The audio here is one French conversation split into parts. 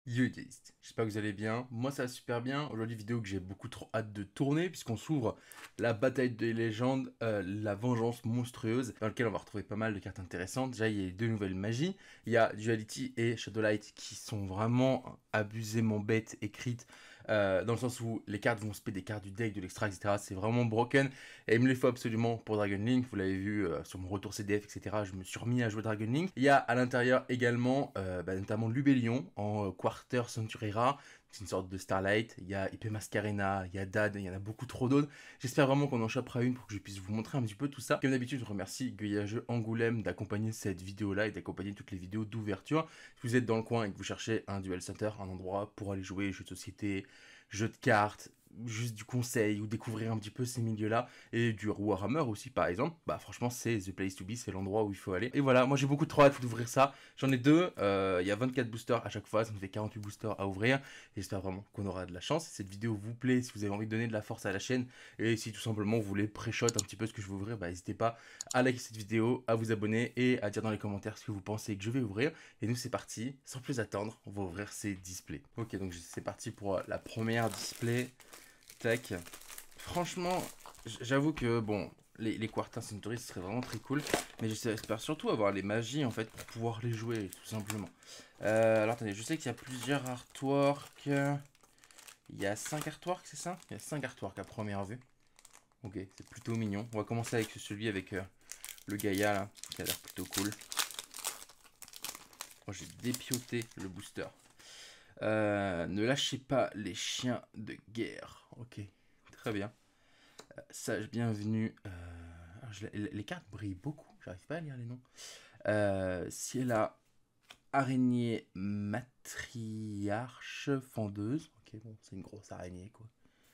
Yo guys, j'espère que vous allez bien. Moi ça va super bien. Aujourd'hui vidéo que j'ai beaucoup trop hâte de tourner puisqu'on s'ouvre la bataille des légendes, la vengeance monstrueuse, dans lequel on va retrouver pas mal de cartes intéressantes. Déjà il y a deux nouvelles magies. Il y a Duality et Shadowlight qui sont vraiment abusément bêtes écrites, dans le sens où les cartes vont spé des cartes du deck, de l'extra, etc. C'est vraiment broken et il me les faut absolument pour Dragon Link. Vous l'avez vu sur mon retour CDF, etc. Je me suis remis à jouer Dragon Link. Il y a à l'intérieur également notamment Lubellion en Quarter Century Rare. C'est une sorte de Starlight. Il y a IP Mascarena, il y a Dad, il y en a beaucoup trop d'autres. J'espère vraiment qu'on en chopera une pour que je puisse vous montrer un petit peu tout ça. Comme d'habitude, je remercie Guillageux Angoulême d'accompagner cette vidéo-là et d'accompagner toutes les vidéos d'ouverture. Si vous êtes dans le coin et que vous cherchez un Duel Center, un endroit pour aller jouer jeux de société, jeux de cartes, juste du conseil ou découvrir un petit peu ces milieux-là et du Warhammer aussi par exemple, bah franchement c'est the place to be, c'est l'endroit où il faut aller. Et voilà, moi j'ai beaucoup trop hâte d'ouvrir ça. J'en ai deux, il y a 24 boosters à chaque fois, ça me fait 48 boosters à ouvrir. J'espère vraiment qu'on aura de la chance. Si cette vidéo vous plaît, si vous avez envie de donner de la force à la chaîne et si tout simplement vous voulez pré-shot un petit peu ce que je vais ouvrir, bah n'hésitez pas à liker cette vidéo, à vous abonner et à dire dans les commentaires ce que vous pensez que je vais ouvrir. Et nous c'est parti, sans plus attendre, on va ouvrir ces displays. Ok, donc c'est parti pour la première display. Tac. Franchement, j'avoue que bon, les Quarter Century ce serait vraiment très cool, mais j'espère surtout avoir les magies en fait pour pouvoir les jouer tout simplement. Alors attendez, je sais qu'il y a plusieurs artworks. Il y a 5 artworks, c'est ça? Il y a 5 artworks à première vue. Ok, c'est plutôt mignon. On va commencer avec celui avec le Gaïa là, qui a l'air plutôt cool. Moi j'ai dépioté le booster. Ne lâchez pas les chiens de guerre. Ok, très bien. Sage bienvenue. Les cartes brillent beaucoup, j'arrive pas à lire les noms. Ciela, araignée matriarche fendeuse. Ok, bon, c'est une grosse araignée quoi.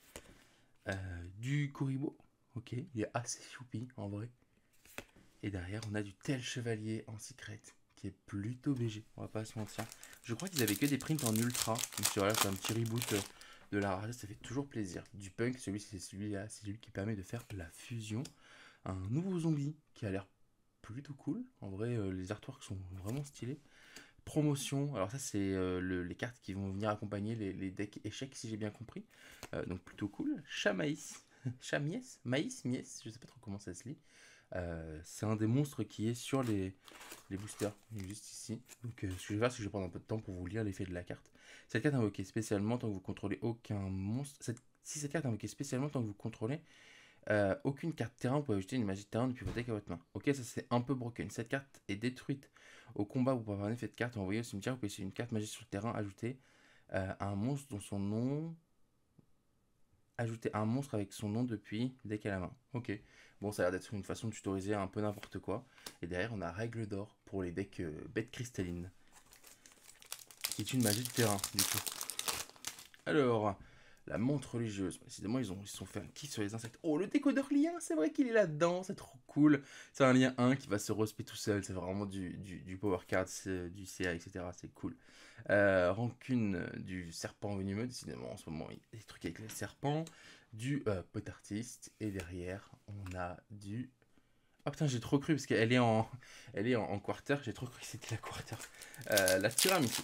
Du Kuribo. Ok, il est assez choupi en vrai. Et derrière, on a du tel chevalier en secret qui est plutôt BG, on va pas se mentir. Je crois qu'ils avaient que des prints en ultra. Donc voilà, c'est un petit reboot de la rage, ça fait toujours plaisir. Du punk, c'est celui-là, c'est celui qui permet de faire la fusion. Un nouveau zombie qui a l'air plutôt cool. En vrai, les artworks sont vraiment stylés. Promotion, alors ça c'est les cartes qui vont venir accompagner les decks échecs si j'ai bien compris. Donc plutôt cool. Chamaïs, Chamies, Maïs, Mies, je sais pas trop comment ça se lit. C'est un des monstres qui est sur les boosters, il est juste ici. Donc ce que je vais faire, c'est que je vais prendre un peu de temps pour vous lire l'effet de la carte. Cette carte est invoquée spécialement tant que vous contrôlez aucun monstre. Si cette carte est invoquée spécialement tant que vous contrôlez aucune carte terrain, vous pouvez ajouter une magie de terrain depuis votre deck à votre main. Ok, ça c'est un peu broken. Cette carte est détruite au combat, vous pouvez avoir un effet de carte envoyée au cimetière, vous pouvez essayer une carte magique sur le terrain, ajouter un monstre dont son nom. Ajouter un monstre avec son nom depuis le deck à la main. Ok, bon, ça a l'air d'être une façon de tutoriser un peu n'importe quoi. Et derrière, on a Règle d'or pour les decks bêtes cristallines, qui est une magie de terrain, du coup. Alors, la montre religieuse. Décidément, ils se sont fait un kiff sur les insectes. Oh, le décodeur lien, c'est vrai qu'il est là-dedans, c'est trop cool. C'est un lien 1 qui va se respect tout seul. C'est vraiment du power card, du CA, etc. C'est cool. Rancune du serpent venimeux. Décidément, en ce moment, il y a des trucs avec les serpents. Du pot artiste. Et derrière, on a du. Ah putain, j'ai trop cru parce qu'elle est en quarter. J'ai trop cru que c'était la quarter. La tiramisu.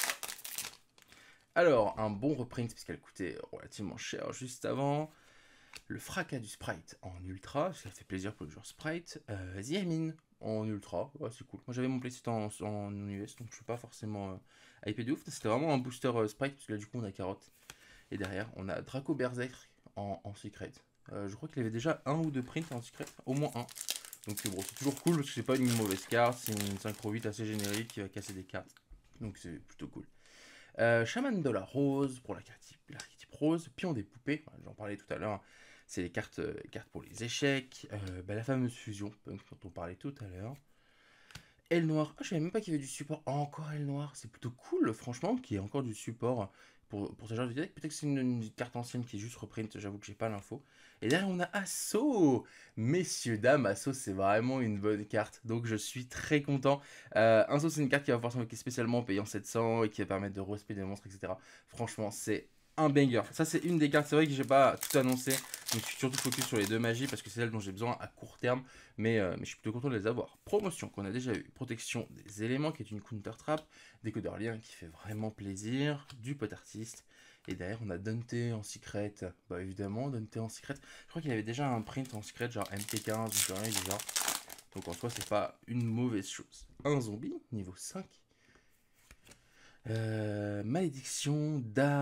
Alors, un bon reprint, puisqu'elle coûtait relativement cher juste avant. Le fracas du sprite en ultra, ça fait plaisir pour le joueur sprite. The en ultra, ouais, c'est cool. Moi j'avais mon playset en US, donc je suis pas forcément hypé de ouf. C'était vraiment un booster sprite, parce que là du coup on a carotte. Et derrière, on a Draco Berserk en secret. Je crois qu'il avait déjà un ou deux prints en secret, au moins un. Donc bon, c'est toujours cool, parce que c'est pas une mauvaise carte, c'est une synchro 8 assez générique qui va casser des cartes. Donc c'est plutôt cool. Chaman de la rose pour l'archétype rose. Pion des poupées, j'en parlais tout à l'heure. C'est les cartes pour les échecs. La fameuse fusion punk dont on parlait tout à l'heure. Aile noire. Ah, je savais même pas qu'il y avait du support. Encore aile noire. C'est plutôt cool, franchement, qu'il y ait encore du support pour ce genre de deck. Peut-être que c'est une carte ancienne qui est juste reprint. J'avoue que j'ai pas l'info. Et là, on a Assaut. Messieurs, dames, Assaut, c'est vraiment une bonne carte. Donc, je suis très content. Assaut, c'est une carte qui va pouvoir s'invoquer spécialement en payant 700 et qui va permettre de respect des monstres, etc. Franchement, c'est un banger. Ça, c'est une des cartes. C'est vrai que j'ai pas tout annoncé. Donc, je suis surtout focus sur les 2 magies parce que c'est celles dont j'ai besoin à court terme. Mais je suis plutôt content de les avoir. Promotion qu'on a déjà eu. Protection des éléments qui est une counter trap. Décodeur lien qui fait vraiment plaisir. Du pot artiste. Et derrière, on a Dante en secret. Bah, évidemment, Dante en secret. Je crois qu'il avait déjà un print en secret, genre MT15 ou genre déjà. Donc, en soi, c'est pas une mauvaise chose. Un zombie, niveau 5. Malédiction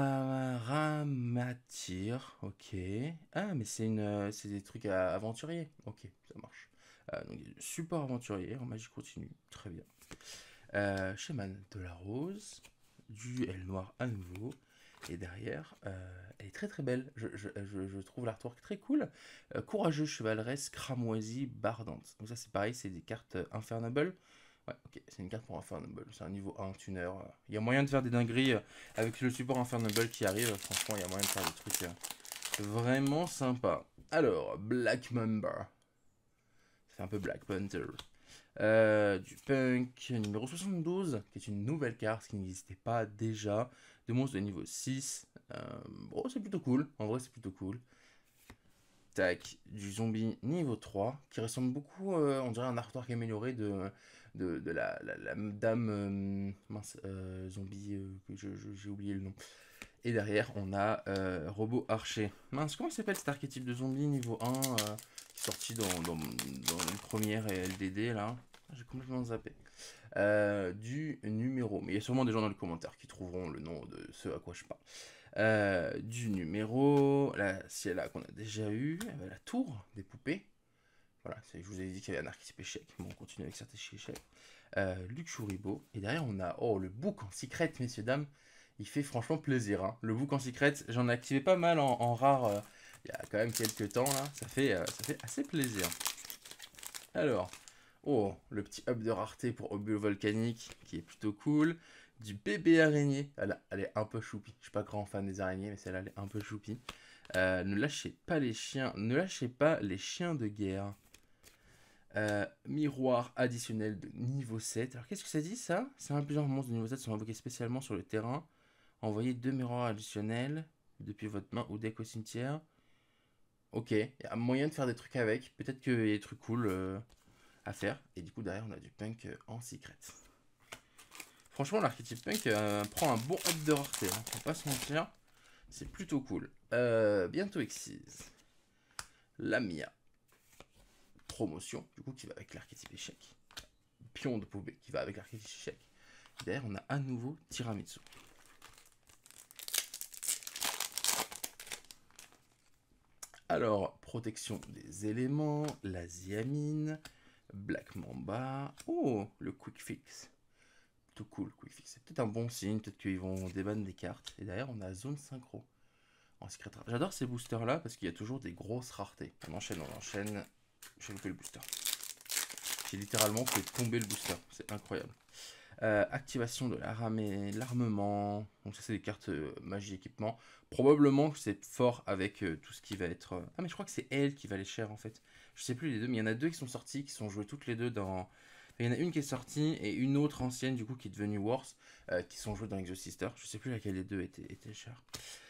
d'Aramatyr. Ok. Ah, mais c'est des trucs aventuriers. Ok, ça marche. Donc, support aventurier en magie continue. Très bien. Shaman de la rose. Du L noir à nouveau. Et derrière, elle est très très belle. Je trouve l'artwork très cool. Courageux, chevaleresse, cramoisie, bardante. Donc, ça, c'est pareil, c'est des cartes Infernable. Ouais, ok, c'est une carte pour Infernable, c'est un niveau 1 tuner. Il y a moyen de faire des dingueries avec le support Infernable qui arrive. Franchement, il y a moyen de faire des trucs vraiment sympas. Alors, Black Mamba. C'est un peu Black Panther. Du Punk numéro 72, qui est une nouvelle carte qui n'existait pas déjà. De monstres de niveau 6. Bon, c'est plutôt cool. En vrai, c'est plutôt cool. Tac, du zombie niveau 3, qui ressemble beaucoup, on dirait un artwork amélioré de la dame mince, zombie, que j'ai oublié le nom. Et derrière, on a robot archer. Mince, comment il s'appelle cet archétype de zombie niveau 1 qui est sorti dans une première LDD là. J'ai complètement zappé. Du numéro, mais il y a sûrement des gens dans les commentaires qui trouveront le nom de ce à quoi je parle. Du numéro, la Ciela qu'on a déjà eu, la tour des poupées. Voilà, je vous avais dit qu'il y avait un archétype échec. Bon, on continue avec certains échecs. Luxuribo. Et derrière, on a le book en secret, messieurs, dames. Il fait franchement plaisir. Hein. Le book en secret, j'en ai activé pas mal en rare il y a quand même quelques temps. Là. Ça fait assez plaisir. Alors, le petit up de rareté pour Obus volcanique qui est plutôt cool. Du bébé araignée. Elle est un peu choupie. Je suis pas grand fan des araignées, mais celle-là, elle est un peu choupie. Ne lâchez pas les chiens. Ne lâchez pas les chiens de guerre. Miroir additionnel de niveau 7. Alors, qu'est-ce que ça dit, ça? C'est un plusieurs monstres de niveau 7 sont invoqués spécialement sur le terrain. Envoyez 2 miroirs additionnels depuis votre main ou deck au cimetière. Ok, il y a moyen de faire des trucs avec. Peut-être qu'il y a des trucs cool à faire. Et du coup, derrière, on a du punk en secret. Franchement, l'archétype punk prend un bon up de rareté. Hein. Faut pas se mentir. C'est plutôt cool. Bientôt Exise. Lamia. Promotion, du coup, qui va avec l'archétype échec. Pion de poupée, qui va avec l'archétype échec. Derrière, on a à nouveau Tiramisu. Alors, protection des éléments, la Ziamine, Black Mamba. Oh, le Quick Fix. Tout cool, Quick Fix. C'est peut-être un bon signe, peut-être qu'ils vont débanner des cartes. Et derrière, on a Zone Synchro. En secret. J'adore ces boosters là parce qu'il y a toujours des grosses raretés. On enchaîne. J'ai loupé le booster. J'ai littéralement fait tomber le booster. C'est incroyable. Activation de l'armement. Donc ça c'est des cartes magie équipement. Probablement que c'est fort avec tout ce qui va être... Ah mais je crois que c'est elle qui va les cher en fait. Je sais plus les deux, mais il y en a deux qui sont sortis, qui sont joués toutes les deux dans... Il y en a une qui est sortie et une autre ancienne du coup qui est devenue Worse, qui sont jouées dans Exosister. Je sais plus laquelle des deux était chère.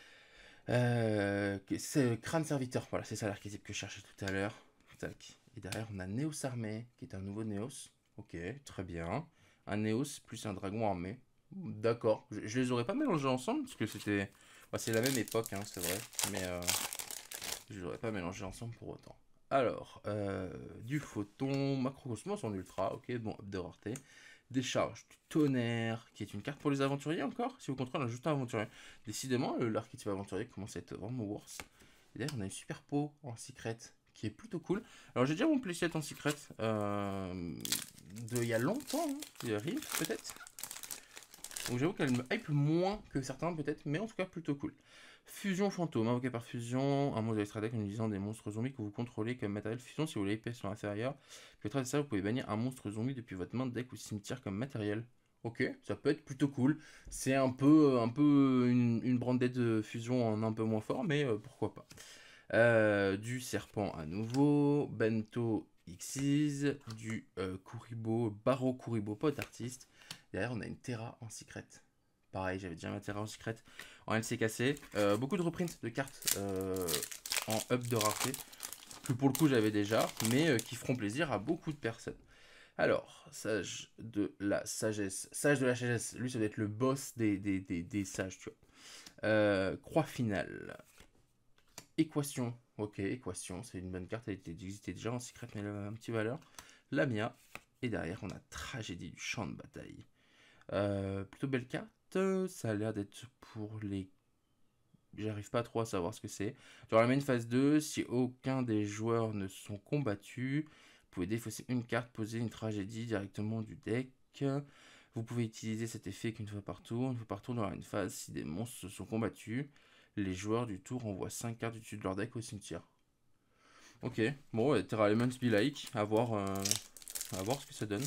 C'est Crâne Serviteur, voilà, c'est ça l'archétype que je cherchais tout à l'heure. Tac. Et derrière, on a Neos Armé, qui est un nouveau Neos. Ok, très bien. Un Neos plus un dragon armé. D'accord. Je les aurais pas mélangés ensemble, parce que c'était... Bah, c'est la même époque, hein, c'est vrai. Mais je les aurais pas mélangés ensemble pour autant. Alors, du photon, macrocosmos en ultra, ok, bon, up de rareté. Décharge du tonnerre, qui est une carte pour les aventuriers encore. Si vous contrôlez juste un aventurier. Décidément, l'archétype aventurier commence à être vraiment worse. Et d'ailleurs, on a une super peau en secret qui est plutôt cool. Alors, j'ai déjà mon playset en secret il y a longtemps, hein, il arrive peut-être. Donc, j'avoue qu'elle me hype moins que certains peut-être, mais en tout cas plutôt cool. Fusion fantôme, invoqué par fusion, un monstre de l'extra deck en utilisant des monstres zombies que vous contrôlez comme matériel fusion si vous voulez épée sur inférieur. Puis au travers de ça, vous pouvez bannir un monstre zombie depuis votre main de deck ou cimetière comme matériel. Ok, ça peut être plutôt cool. C'est un peu une branded de fusion en un peu moins fort, mais pourquoi pas. Du serpent à nouveau, Bento Xyz, du Kuribo, Baro Kuribo, pote artiste. Derrière, on a une Terra en secret. pareil, j'avais déjà ma terre en secret en LCKC. Beaucoup de reprints de cartes en up de rareté, que pour le coup j'avais déjà, mais qui feront plaisir à beaucoup de personnes. Alors, sage de la sagesse. Sage de la sagesse, lui ça doit être le boss des sages, tu vois. Croix finale. Équation. Ok, équation, c'est une bonne carte, elle existait déjà en secret, mais elle a un petit valeur. Lamia. Et derrière, on a tragédie du champ de bataille. Plutôt belle carte. Ça a l'air d'être pour les... J'arrive pas trop à savoir ce que c'est. Dans la main phase 2, si aucun des joueurs ne sont combattus, vous pouvez défausser une carte, poser une tragédie directement du deck. Vous pouvez utiliser cet effet qu'une fois par tour. Une fois par tour dans une phase, si des monstres se sont combattus, les joueurs du tour envoient 5 cartes du dessus de leur deck au cimetière. Ok, bon, Terra Elements be like, à voir ce que ça donne.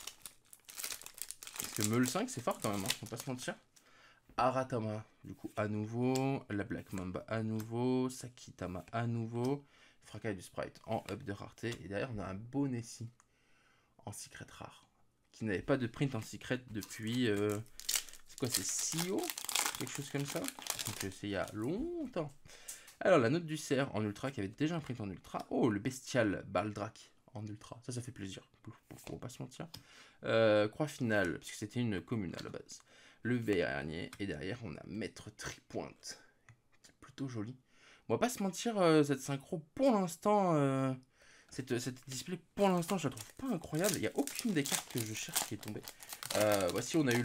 Parce que Meule 5, c'est fort quand même, hein, faut pas se mentir. Aratama, du coup, à nouveau. La Black Mamba, à nouveau. Sakitama, à nouveau. Fracas du Sprite en up de rareté. Et derrière, on a un beau Nessie en secret rare. Qui n'avait pas de print en secret depuis... c'est quoi, c'est CEO? Quelque chose comme ça. Donc c'est il y a longtemps. Alors, la note du cerf en ultra, qui avait déjà un print en ultra. Oh, le bestial Baldrak en ultra. Ça fait plaisir. On va pas se mentir. Croix finale, puisque c'était une commune à la base. Le dernier, et derrière, on a Maître Tripointe. C'est plutôt joli. On va pas se mentir, cette synchro, pour l'instant, cette display, pour l'instant, je la trouve pas incroyable. Il n'y a aucune des cartes que je cherche qui est tombée. Voici, on a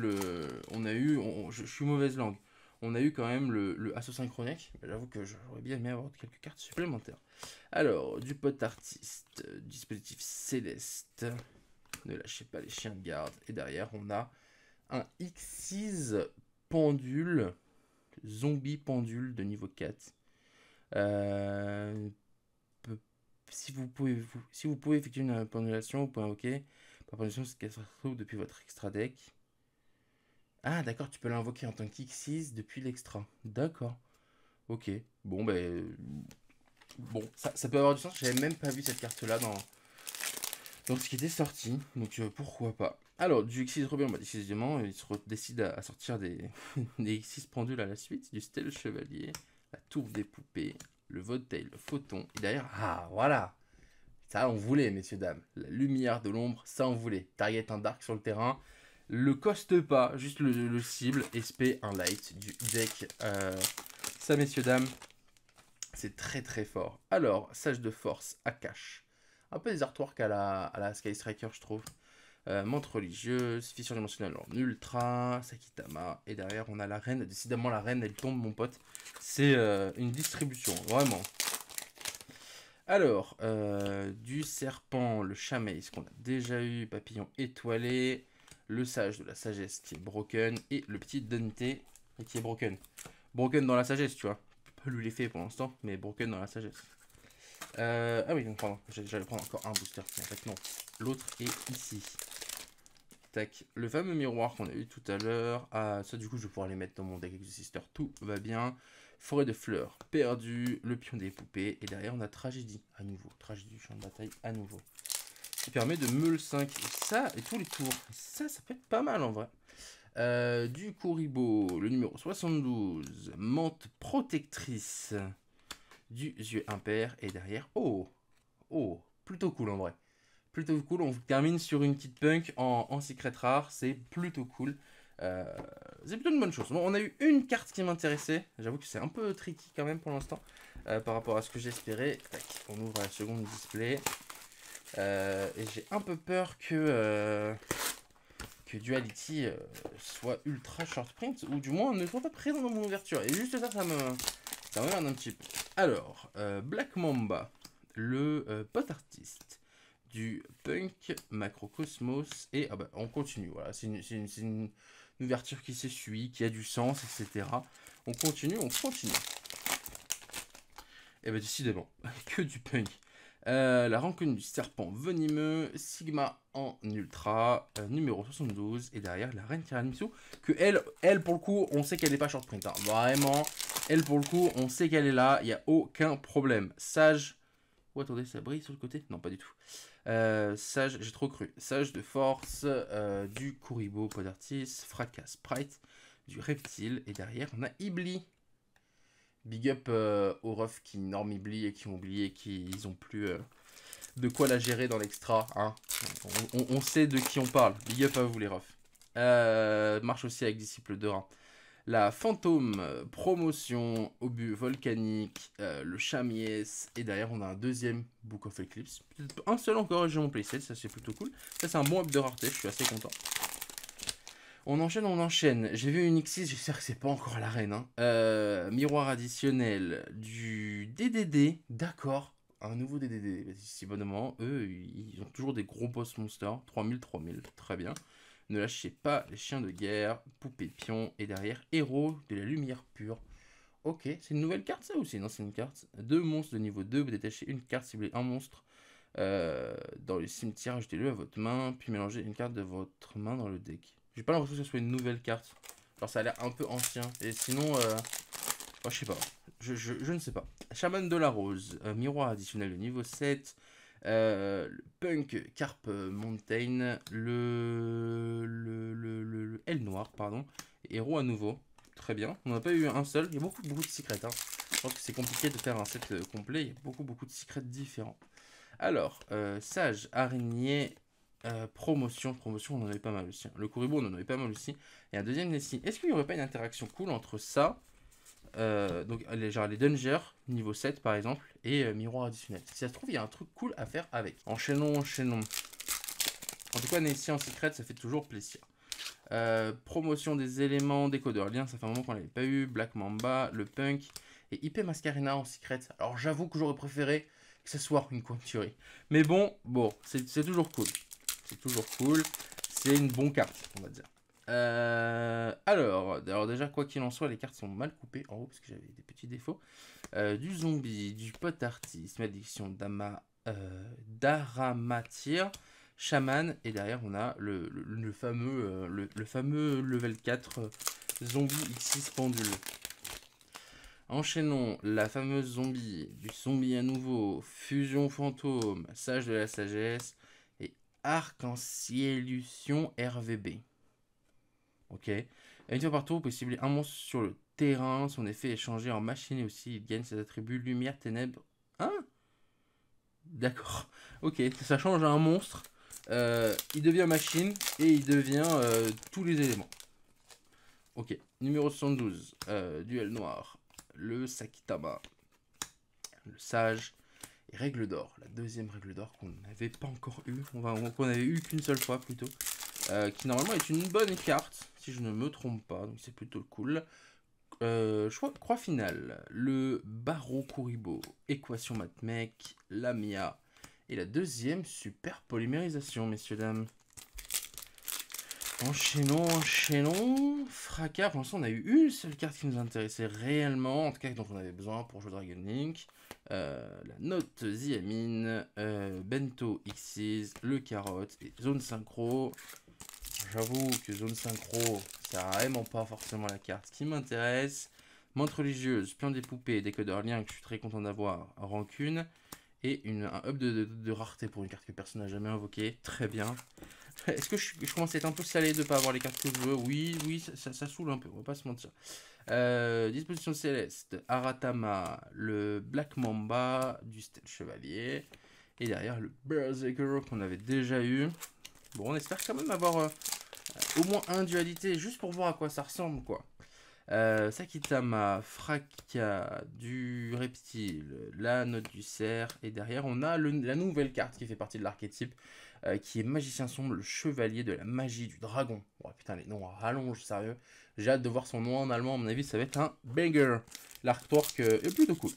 eu je suis mauvaise langue. On a eu quand même le Asso-Synchroniac. J'avoue que j'aurais bien aimé avoir quelques cartes supplémentaires. Alors, du pot artiste, dispositif céleste. Ne lâchez pas les chiens de garde. Et derrière, on a un X6 pendule, zombie pendule de niveau 4. Si vous pouvez effectuer une pendulation, vous pouvez invoquer par pendulation ce qu'elle se retrouve depuis votre extra deck. Ah d'accord, tu peux l'invoquer en tant qu'X6 depuis l'extra. D'accord. Ok. Bon, bon, ça peut avoir du sens. J'avais même pas vu cette carte-là dans ce qui était sorti. Donc pourquoi pas. Alors, du X6 rebelle, on va décidément, il se décide à sortir des X6 pendules à la suite. Du Stèle Chevalier, la Tour des Poupées, le Votail, le Photon. Et derrière, ah voilà. Ça, on voulait, messieurs, dames. La lumière de l'ombre, ça, on voulait. Target un dark sur le terrain. Le coste pas, juste le cible. SP, un light du deck. Ça, messieurs, dames, c'est très très fort. Alors, Sage de Force, Akash. Un peu des artworks à la Sky Striker, je trouve. Montre religieuse, fissure dimensionnelle en ultra, Sakitama. Et derrière, on a la reine. Décidément, la reine, elle tombe, mon pote. C'est une distribution, vraiment. Alors, du serpent, le chamaïs qu'on a déjà eu, papillon étoilé, le sage de la sagesse qui est broken, et le petit Dante qui est broken. Broken dans la sagesse, tu vois. Pas lui l'effet pour l'instant, mais broken dans la sagesse. Ah oui, donc pardon, j'allais prendre encore un booster, mais en fait non. L'autre est ici. Tac, le fameux miroir qu'on a eu tout à l'heure. Ah, ça du coup je vais pouvoir les mettre dans mon deck Exorcister, tout va bien. Forêt de fleurs, perdu, le pion des poupées. Et derrière on a tragédie, à nouveau. Tragédie du champ de bataille, à nouveau. Qui permet de meule 5. Et ça, et tous les tours. Ça peut être pas mal en vrai. Du Kuribo, le numéro 72. Menthe protectrice. Du yeux impair. Et derrière, oh, plutôt cool en vrai. Plutôt cool, on termine sur une petite punk en secret rare, c'est plutôt cool. C'est plutôt une bonne chose. Bon, on a eu une carte qui m'intéressait, j'avoue que c'est un peu tricky quand même pour l'instant, par rapport à ce que j'espérais. On ouvre la seconde display, et j'ai un peu peur que Duality soit ultra short print, ou du moins ne soit pas présent dans mon ouverture. Et juste ça m'emmerde un petit peu. Alors, Black Mamba, le pot artiste. Du punk, macrocosmos, et ah bah, on continue, voilà, c'est une ouverture qui s'essuie, qui a du sens, etc. On continue. Et bah décidément, que du punk. La rancune du serpent venimeux, Sigma en ultra, numéro 72, et derrière la reine Tiramisu, que elle pour le coup, on sait qu'elle n'est pas short print, hein. Vraiment, elle pour le coup, on sait qu'elle est là, il n'y a aucun problème. Sage, oh attendez, ça brille sur le côté? Non, pas du tout. Sage, j'ai trop cru. Sage de force, du Kuribo, Podartis, Fracas Sprite, du reptile. Et derrière, on a Ibli. Big up aux refs qui norment Ibli et qui ont oublié qu'ils ont plus de quoi la gérer dans l'extra. Hein. On sait de qui on parle. Big up à vous les refs. Marche aussi avec Disciple de Rhin. La Fantôme, promotion, obus volcanique, le Chamies, et derrière on a un deuxième Book of Eclipse. Un seul encore, j'ai mon playset, ça c'est plutôt cool. Ça c'est un bon up de rareté, je suis assez content. On enchaîne. J'ai vu une X6, j'espère que c'est pas encore la reine. Hein. Miroir additionnel, du DDD, d'accord. Un nouveau DDD, si bonnement. Eux, ils ont toujours des gros boss monsters. 3000, très bien. Ne lâchez pas les chiens de guerre, poupée pion, et derrière, héros de la lumière pure. Ok, c'est une nouvelle carte ça ou c'est une ancienne carte? 2 monstres de niveau 2, vous détachez une carte, ciblez un monstre dans le cimetière, ajoutez-le à votre main, puis mélangez une carte de votre main dans le deck. J'ai pas l'impression que ce soit une nouvelle carte. Alors ça a l'air un peu ancien, et sinon, je sais pas, je ne sais pas. Chaman de la Rose, miroir additionnel de niveau 7. Le Punk Carp Mountain, le L noir, pardon, héros à nouveau, très bien. On n'a pas eu un seul, il y a beaucoup de secrets. Hein. Je pense que c'est compliqué de faire un set complet, il y a beaucoup de secrets différents. Alors, Sage, Araignée, promotion, on en avait pas mal aussi. Hein. Le Kuribo, on en avait pas mal aussi. Et un deuxième Nessie. Est-ce qu'il n'y aurait pas une interaction cool entre ça? Donc genre les Dungers, niveau 7 par exemple, et miroir additionnel. Si ça se trouve, il y a un truc cool à faire avec. Enchaînons. En tout cas, Nessie en secret, ça fait toujours plaisir. Promotion des éléments, décodeur lien, ça fait un moment qu'on l'avait pas eu. Black Mamba, le Punk, et IP Mascarena en secret. Alors j'avoue que j'aurais préféré que ce soit une cointurie. Mais bon, c'est toujours cool. C'est toujours cool. C'est une bonne carte, on va dire. Alors déjà, quoi qu'il en soit, les cartes sont mal coupées en haut parce que j'avais des petits défauts. Du zombie, du pot artiste, malédiction d'Aramatir, chaman, et derrière on a le fameux level 4 zombie X6 pendule. Enchaînons, la fameuse zombie, du zombie à nouveau, fusion fantôme, sage de la sagesse, et arc-en-ciélution RVB. Ok. Une fois par tour, vous pouvez cibler un monstre sur le terrain. Son effet est changé en machine et aussi il gagne ses attributs lumière, ténèbres. Hein? D'accord. Ok, ça change un monstre. Il devient machine et il devient tous les éléments. Ok. Numéro 72. Duel noir. Le Sakitama. Le sage. Et règle d'or. La deuxième règle d'or qu'on n'avait pas encore eu. Qu'on avait eu qu'une seule fois plutôt. Qui normalement est une bonne carte, si je ne me trompe pas, donc c'est plutôt cool. Croix finale, le Baro Kuribo, équation Matmec, Lamia, et la deuxième super polymérisation, messieurs, dames. Enchaînons. Fracas, pour l'instant on a eu une seule carte qui nous intéressait réellement, en tout cas dont on avait besoin pour jouer Dragon Link. La note Ziamine, Bento Xyz, le carotte et zone synchro. J'avoue que zone synchro, c'est vraiment pas forcément la carte qui m'intéresse. Montre religieuse, pion des poupées, décodeur lien que je suis très content d'avoir, rancune. Et un up de rareté pour une carte que personne n'a jamais invoquée. Très bien. Est-ce que je commence à être un peu salé de ne pas avoir les cartes que je veux? Oui, ça saoule un peu, on va pas se mentir. Disposition céleste, Aratama, le Black Mamba, du Stèle Chevalier. Et derrière le Berserker qu'on avait déjà eu. Bon, on espère quand même avoir au moins un dualité, juste pour voir à quoi ça ressemble, quoi. Sakitama, Fracas, du reptile, la note du cerf, et derrière on a la nouvelle carte qui fait partie de l'archétype, qui est Magicien Sombre, le chevalier de la magie du dragon. Oh putain, les noms rallongent, sérieux. J'ai hâte de voir son nom en allemand, à mon avis ça va être un banger. L'artwork est plutôt cool.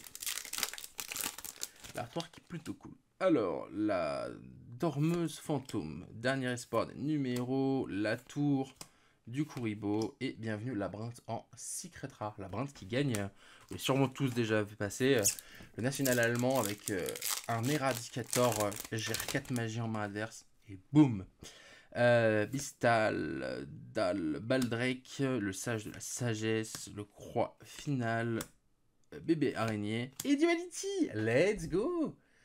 Alors, la dormeuse fantôme, dernier espoir des numéros, la tour du Kuribo, et bienvenue Labyrinthe en Secret Rare. Labyrinthe qui gagne, vous l'avez sûrement tous déjà vu passer, le national allemand avec un éradicator, gère 4 magies en main adverse, et boum. Bistal, Baldrake, le sage de la sagesse, le croix finale, bébé araignée, et Duality. Let's go!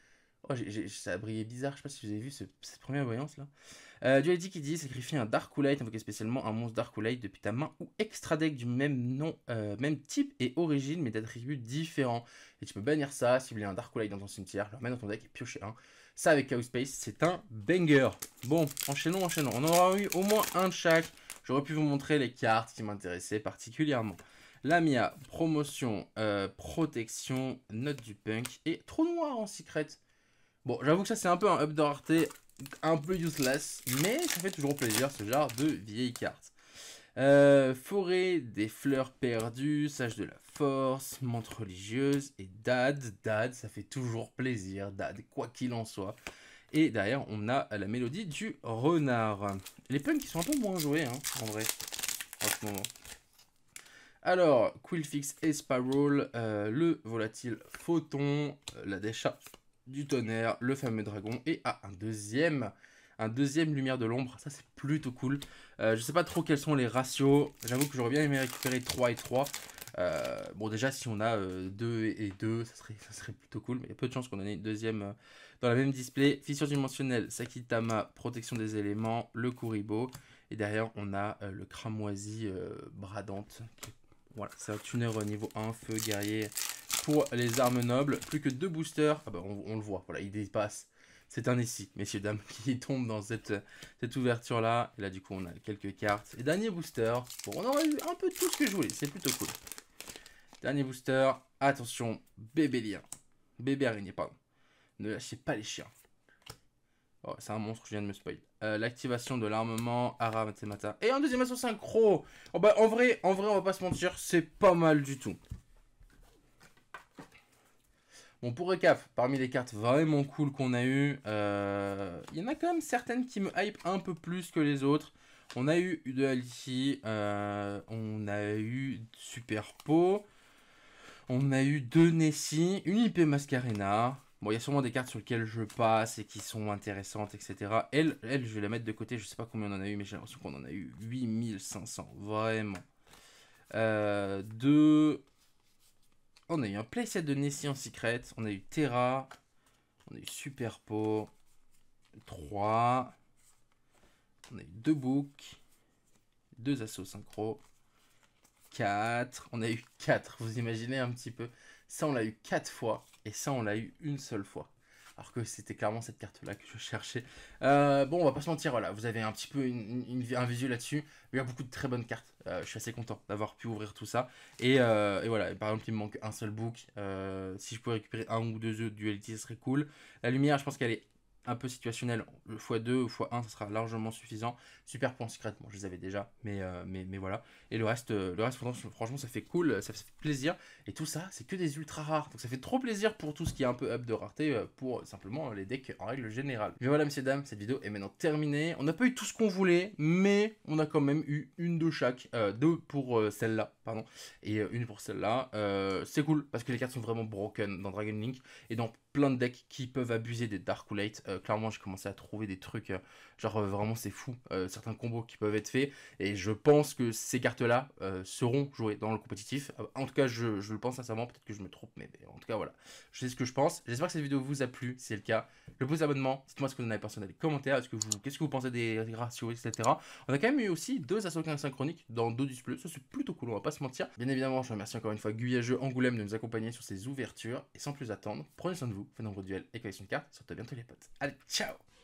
Oh, ça a brillé bizarre, je sais pas si vous avez vu cette première voyance là. Duality qui dit sacrifie un Darkoulite, invoquer spécialement un monstre Darkoulite depuis ta main ou extra deck du même nom, même type et origine mais d'attributs différents. Et tu peux bannir ça, cibler un Darkoulite dans ton cimetière, le remettre dans ton deck et piocher un. Ça avec Chaos Space, c'est un banger. Bon, enchaînons. On en aura eu au moins un de chaque. J'aurais pu vous montrer les cartes qui m'intéressaient particulièrement. Lamia, promotion, protection, note du punk et trou noir en secret. Bon, j'avoue que ça c'est un peu un up de rareté, un peu useless, mais ça fait toujours plaisir ce genre de vieilles cartes. Forêt des fleurs perdues, sage de la force, montre religieuse et Dad. Dad, ça fait toujours plaisir, Dad, quoi qu'il en soit. Et derrière, on a la mélodie du renard. Les punks qui sont un peu moins joués, hein, en vrai, en ce moment. Alors, Quillfix et Sparrow, le volatile photon, la décharge du tonnerre, le fameux dragon, et un deuxième lumière de l'ombre. Ça, c'est plutôt cool. Je sais pas trop quels sont les ratios. J'avoue que j'aurais bien aimé récupérer 3 et 3. Bon, déjà, si on a 2 et 2, ça serait plutôt cool. Mais il y a peu de chances qu'on ait une deuxième dans la même display. Fissure dimensionnelle, Sakitama, protection des éléments, le Kuribo. Et derrière, on a le cramoisi bradante. Voilà, c'est un tuner niveau 1, feu guerrier pour les armes nobles. Plus que 2 boosters. Ah bah, on le voit, voilà, il dépasse. C'est un ici, messieurs, dames, qui tombe dans cette ouverture-là. Et là, du coup, on a quelques cartes. Et dernier booster. Bon, on aura eu un peu tout ce que je voulais. C'est plutôt cool. Dernier booster. Attention, bébé lien. Bébé araignée, pardon. Ne lâchez pas les chiens. Oh, c'est un monstre, je viens de me spoil. L'activation de l'armement, Ara Matemata. Et un deuxième assaut synchro. Oh, bah, en vrai, on va pas se mentir, c'est pas mal du tout. Bon, pour récap, parmi les cartes vraiment cool qu'on a eues, il y en a quand même certaines qui me hype un peu plus que les autres. On a eu Duality, on a eu Super Po, on a eu 2 Nessie, une IP Mascarena. Bon, il y a sûrement des cartes sur lesquelles je passe et qui sont intéressantes, etc. Elle, je vais la mettre de côté, je sais pas combien on en a eu, mais j'ai l'impression qu'on en a eu 8500, vraiment. 2... On a eu un playset de Nessie en secret. On a eu Terra. On a eu Super Po. 3. On a eu 2 books. 2 assauts synchro. 4. On a eu 4. Vous imaginez un petit peu. Ça, on l'a eu 4 fois. Et ça, on l'a eu une seule fois. Alors que c'était clairement cette carte-là que je cherchais. Bon, on va pas se mentir, voilà, vous avez un petit peu un visuel là-dessus. Il y a beaucoup de très bonnes cartes. Je suis assez content d'avoir pu ouvrir tout ça. Et voilà, par exemple, il me manque un seul book. Si je pouvais récupérer un ou deux œufs de dualité, ce serait cool. La lumière, je pense qu'elle est un peu situationnelle. Le x2 ou x1, ça sera largement suffisant. Super point secret, bon, je les avais déjà, mais voilà. Et le reste, franchement, ça fait cool, ça fait plaisir. Et tout ça, c'est que des ultra rares. Donc ça fait trop plaisir pour tout ce qui est un peu up de rareté, pour simplement les decks en règle générale. Mais voilà, messieurs, dames, cette vidéo est maintenant terminée. On n'a pas eu tout ce qu'on voulait, mais on a quand même eu une de chaque. 2 pour celle-là, pardon, et une pour celle-là. C'est cool, parce que les cartes sont vraiment broken dans Dragon Link, et dans plein de decks qui peuvent abuser des Darkoulite. Clairement, j'ai commencé à trouver des trucs, genre vraiment c'est fou, certains combos qui peuvent être faits, et je pense que ces cartes-là seront jouées dans le compétitif. En tout cas, je le pense sincèrement, peut-être que je me trompe, mais en tout cas, voilà. Je sais ce que je pense. J'espère que cette vidéo vous a plu. Si c'est le cas, le pouce d'abonnement. Dites-moi ce que vous en avez pensé dans les commentaires. Qu'est-ce que vous pensez des ratios, etc. On a quand même eu aussi 2 assauts synchroniques dans 2 displays. Ça, c'est plutôt cool, on va pas se mentir. Bien évidemment, je remercie encore une fois Guyageux Angoulême de nous accompagner sur ces ouvertures. Et sans plus attendre, prenez soin de vous, faites nombreux duels et collection de cartes. Surtout à bientôt les potes. Allez, ciao!